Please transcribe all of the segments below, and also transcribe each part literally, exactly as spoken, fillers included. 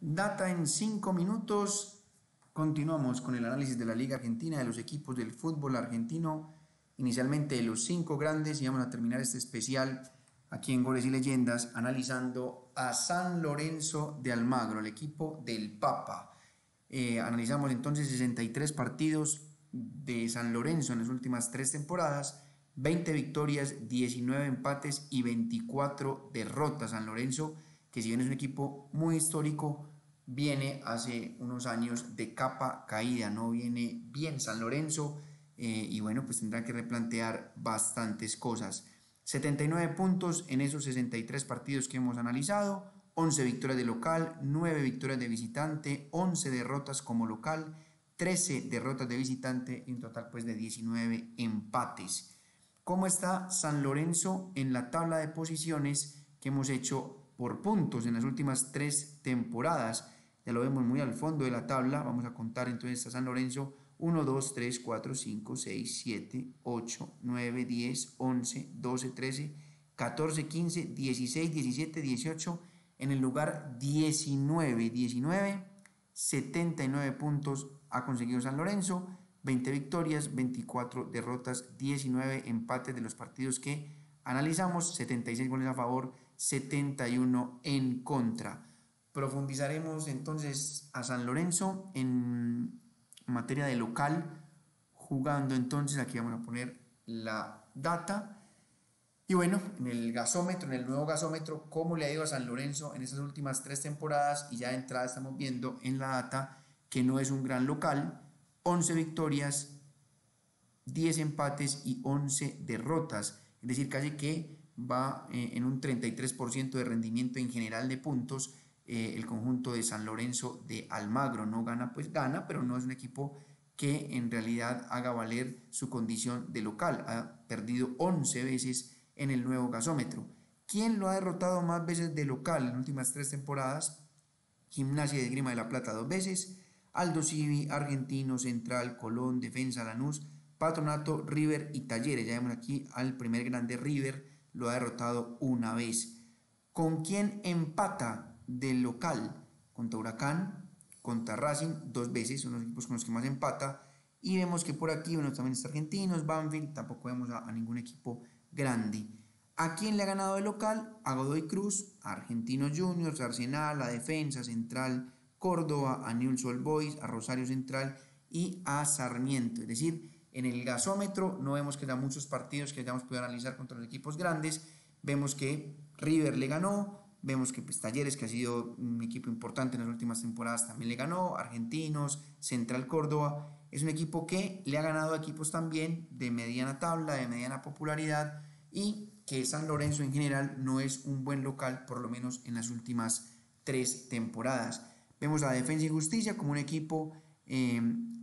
Data en cinco minutos. Continuamos con el análisis de la Liga Argentina, de los equipos del fútbol argentino, inicialmente de los cinco grandes, y vamos a terminar este especial aquí en Goles y Leyendas analizando a San Lorenzo de Almagro, el equipo del Papa. Eh, analizamos entonces sesenta y tres partidos de San Lorenzo en las últimas tres temporadas, veinte victorias, diecinueve empates y veinticuatro derrotas. San Lorenzo, que si bien es un equipo muy histórico, viene hace unos años de capa caída, no viene bien San Lorenzo, eh, y bueno, pues tendrá que replantear bastantes cosas. setenta y nueve puntos en esos sesenta y tres partidos que hemos analizado, once victorias de local, nueve victorias de visitante, once derrotas como local, trece derrotas de visitante y un total pues de diecinueve empates. ¿Cómo está San Lorenzo en la tabla de posiciones que hemos hecho por puntos en las últimas tres temporadas? Ya lo vemos muy al fondo de la tabla. Vamos a contar entonces a San Lorenzo: uno, dos, tres, cuatro, cinco, seis, siete, ocho, nueve, diez, once, doce, trece, catorce, quince, dieciséis, diecisiete, dieciocho, en el lugar diecinueve, diecinueve, setenta y nueve puntos ha conseguido San Lorenzo, veinte victorias, veinticuatro derrotas, diecinueve empates de los partidos que analizamos, setenta y seis goles a favor, setenta y uno en contra. Profundizaremos entonces a San Lorenzo en materia de local, jugando entonces, aquí vamos a poner la data. Y bueno, en el gasómetro, en el nuevo gasómetro, cómo le ha ido a San Lorenzo en estas últimas tres temporadas, y ya de entrada estamos viendo en la data que no es un gran local: once victorias, diez empates y once derrotas, es decir, casi que va eh, en un treinta y tres por ciento de rendimiento en general de puntos. Eh, el conjunto de San Lorenzo de Almagro no gana, pues gana, pero no es un equipo que en realidad haga valer su condición de local. Ha perdido once veces en el nuevo gasómetro. ¿Quién lo ha derrotado más veces de local en las últimas tres temporadas? Gimnasia de Esgrima de La Plata dos veces, Aldo Civi, Argentino, Central, Colón, Defensa, Lanús, Patronato, River y Talleres. Ya vemos aquí al primer grande River, lo ha derrotado una vez. ¿Con quién empata del local? Contra Huracán, contra Racing dos veces, son los equipos con los que más empata. Y vemos que por aquí, bueno, también está Argentinos, Banfield, tampoco vemos a, a ningún equipo grande. ¿A quién le ha ganado de local? A Godoy Cruz, a Argentinos Juniors, a Arsenal, a Defensa, Central, Córdoba, a Newell's Old Boys, a Rosario Central y a Sarmiento. Es decir, en el gasómetro no vemos que haya muchos partidos que hayamos podido analizar contra los equipos grandes. Vemos que River le ganó, vemos que pues, Talleres, que ha sido un equipo importante en las últimas temporadas, también le ganó, Argentinos, Central, Córdoba. Es un equipo que le ha ganado a equipos también de mediana tabla, de mediana popularidad, y que San Lorenzo en general no es un buen local, por lo menos en las últimas tres temporadas. Vemos a Defensa y Justicia como un equipo eh,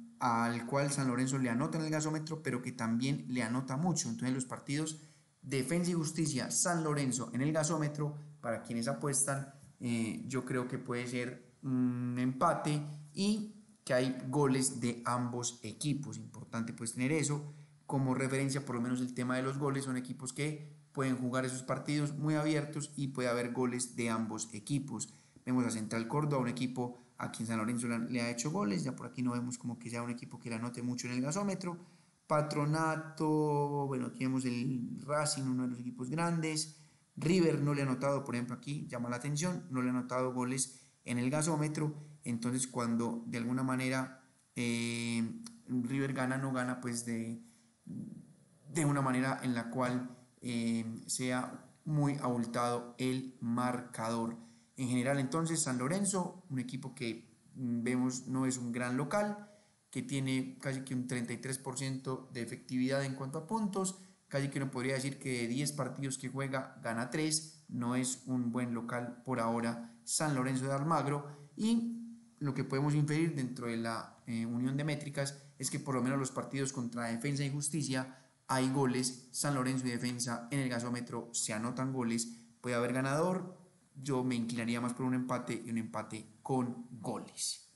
al cual San Lorenzo le anota en el gasómetro, pero que también le anota mucho. Entonces los partidos Defensa y Justicia, San Lorenzo en el gasómetro, para quienes apuestan, eh, yo creo que puede ser un empate y que hay goles de ambos equipos. Importante pues tener eso como referencia, por lo menos el tema de los goles. Son equipos que pueden jugar esos partidos muy abiertos y puede haber goles de ambos equipos. Vemos a Central Córdoba, un equipo a quien San Lorenzo le ha hecho goles, ya por aquí no vemos como que sea un equipo que le anote mucho en el gasómetro. Patronato, bueno, aquí vemos el Racing, uno de los equipos grandes. River no le ha anotado, por ejemplo aquí llama la atención, no le ha anotado goles en el gasómetro. Entonces cuando de alguna manera eh, River gana, no gana pues de, de una manera en la cual eh, sea muy abultado el marcador. En general entonces San Lorenzo, un equipo que vemos no es un gran local, que tiene casi que un treinta y tres por ciento de efectividad en cuanto a puntos, casi que uno podría decir que de diez partidos que juega gana tres, no es un buen local por ahora San Lorenzo de Almagro. Y lo que podemos inferir dentro de la eh, unión de métricas es que por lo menos los partidos contra Defensa y Justicia hay goles. San Lorenzo y Defensa en el gasómetro se anotan goles, puede haber ganador. Yo me inclinaría más por un empate y un empate con goles.